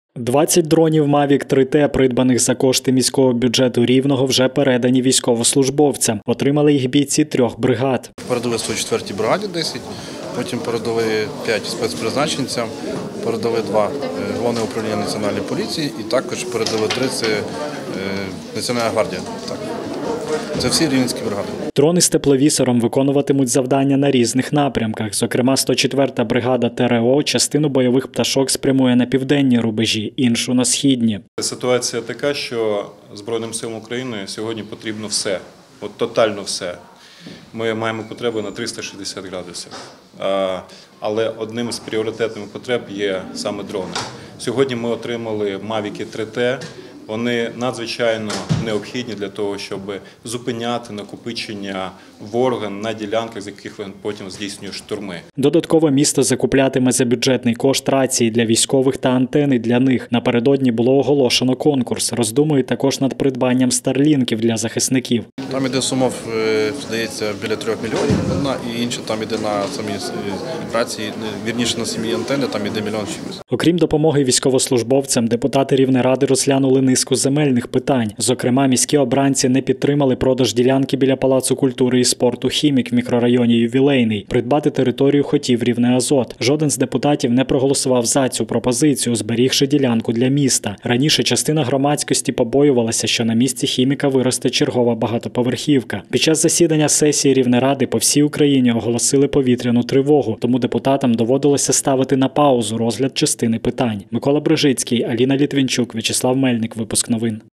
20 дронів Mavic 3T, придбаних за кошти міського бюджету Рівного, вже передані військовослужбовцям. Отримали їх бійці 3 бригад. Передали 104-й бригаді 10, потім передали 5 спецпризначенцям, передали 2 Головне управління Національної поліції і також передали 3 Національна гвардія. Це всі рівненські бригади. Дрони з тепловісором виконуватимуть завдання на різних напрямках. Зокрема, 104-та бригада ТРО частину бойових пташок спрямує на південні рубежі, іншу – на східні. Ситуація така, що Збройним силам України сьогодні потрібно все, от тотально все. Ми маємо потребу на 360 градусів. Але одним із пріоритетних потреб є саме дрони. Сьогодні ми отримали Mavic 3T. Вони надзвичайно необхідні для того, щоб зупиняти накопичення ворога на ділянках, з яких він потім здійснює штурми. Додатково місто закуплятиме за бюджетний кошт рації для військових та антени для них. Напередодні було оголошено конкурс. Роздумують також над придбанням старлінків для захисників. Там іде сумов, здається, біля 3 мільйонів одна, і інша там іде на самі рації, вірніше на самі антени, там іде мільйон чимось. Окрім допомоги військовослужбовцям, депутати Рівнеради розглянули низку земельних питань. Зокрема, міські обранці не підтримали продаж ділянки біля Палацу культури і спорту «Хімік» в мікрорайоні Ювілейний. Придбати територію хотів «Рівнеазот». Жоден з депутатів не проголосував за цю пропозицію, зберігши ділянку для міста. Раніше частина громадськості побоювалася, що на місці «Хіміка» виросте чергова багатоповерхівка. Під час засідання сесії Рівнеради по всій Україні оголосили повітряну тривогу, тому депутатам доводилося ставити на паузу розгляд частини питань. Микола Брижицький, Аліна Літвінчук, В'ячеслав Мельник. Випуск новин.